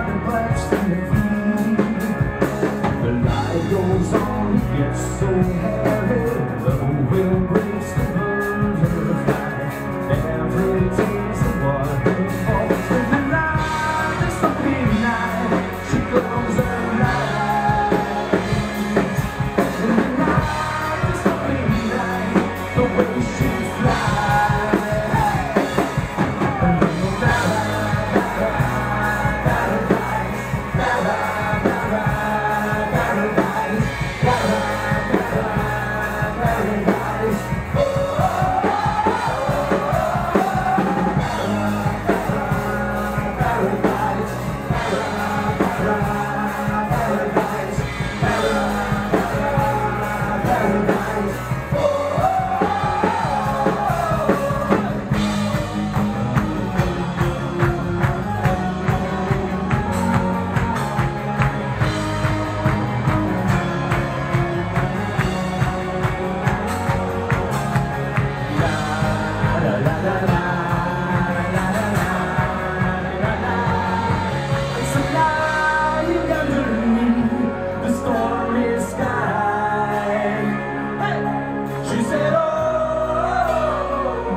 and blacks to the feet. The light goes on, it gets so heavy. The wind breaks the birds of the fly. Every day's the waterfall. In the night, it's the midnight. She closes her eyes. In the night, it's the midnight. The way she flies.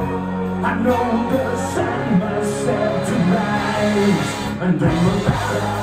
I know the sun must set to rise and dream about it.